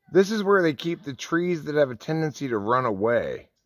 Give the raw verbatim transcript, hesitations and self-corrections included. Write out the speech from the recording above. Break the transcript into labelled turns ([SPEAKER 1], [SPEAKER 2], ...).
[SPEAKER 1] This is where they keep the trees that have a tendency to run away.